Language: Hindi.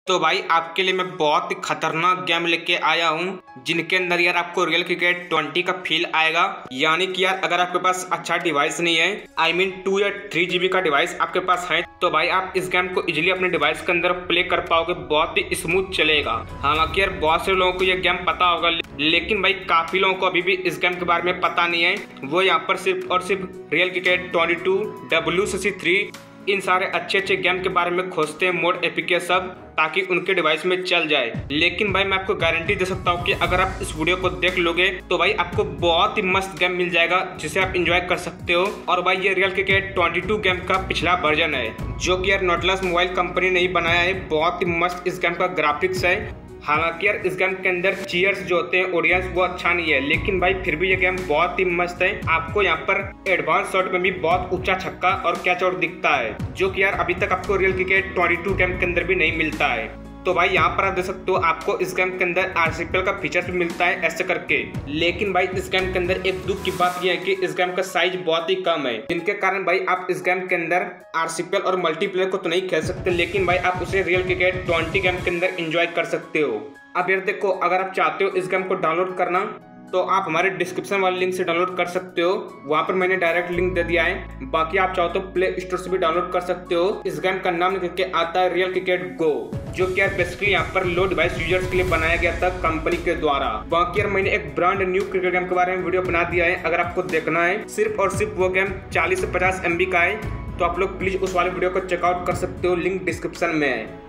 तो भाई आपके लिए मैं बहुत ही खतरनाक गेम लेके आया हूँ जिनके अंदर यार आपको रियल क्रिकेट 20 का फील आएगा। यानी कि यार अगर आपके पास अच्छा डिवाइस नहीं है, आई मीन 2 या 3 GB का डिवाइस आपके पास है, तो भाई आप इस गेम को इजीली अपने डिवाइस के अंदर प्ले कर पाओगे, बहुत ही स्मूथ चलेगा। हालांकि यार बहुत से लोगों को ये गेम पता होगा, लेकिन भाई काफी लोगों को अभी भी इस गेम के बारे में पता नहीं है। वो यहाँ पर सिर्फ और सिर्फ रियल क्रिकेट 22, WCC3 इन सारे अच्छे गेम के बारे में खोजते हैं, मोड एपीके सब, ताकि उनके डिवाइस में चल जाए। लेकिन भाई मैं आपको गारंटी दे सकता हूँ कि अगर आप इस वीडियो को देख लोगे तो भाई आपको बहुत ही मस्त गेम मिल जाएगा जिसे आप एंजॉय कर सकते हो। और भाई ये रियल क्रिकेट 22 गेम का पिछला वर्जन है जो कि यार नॉटलस मोबाइल कंपनी ने ही बनाया है। बहुत ही मस्त इस गेम का ग्राफिक्स है। हालांकि यार इस गेम के अंदर चीयर्स जो होते हैं ऑडियंस वो अच्छा नहीं है, लेकिन भाई फिर भी ये गेम बहुत ही मस्त है। आपको यहाँ पर एडवांस शॉट में भी बहुत ऊंचा छक्का और कैच आउट दिखता है, जो कि यार अभी तक आपको रियल क्रिकेट 22 गेम के अंदर भी नहीं मिलता है। तो भाई यहाँ पर आप देख सकते हो आपको इस गेम के अंदर RCPL का फीचर्स भी मिलता है ऐसे करके। लेकिन भाई इस गेम के अंदर एक दुख की बात यह है कि इस गेम का साइज बहुत ही कम है, जिनके कारण भाई आप इस गेम के अंदर RCPL और मल्टीप्लेयर को तो नहीं खेल सकते, लेकिन भाई आप उसे रियल क्रिकेट 20 गेम के अंदर एंजॉय कर सकते हो। अब यार देखो, अगर आप चाहते हो इस गेम को डाउनलोड करना तो आप हमारे डिस्क्रिप्शन वाले लिंक से डाउनलोड कर सकते हो, वहाँ पर मैंने डायरेक्ट लिंक दे दिया है। बाकी आप चाहो तो प्ले स्टोर से भी डाउनलोड कर सकते हो। इस गेम का नाम निकल के आता है रियल क्रिकेट गो, जो कि यार बेसिकली यहाँ पर लो डिवाइस यूजर्स के लिए बनाया गया था कंपनी के द्वारा। बाकी यार मैंने एक ब्रांड न्यू क्रिकेट गेम के बारे में वीडियो बना दिया है, अगर आपको देखना है। सिर्फ और सिर्फ वो गेम 40 से 50 MB का है, तो आप लोग प्लीज उस वाले वीडियो को चेकआउट कर सकते हो, लिंक डिस्क्रिप्शन में है।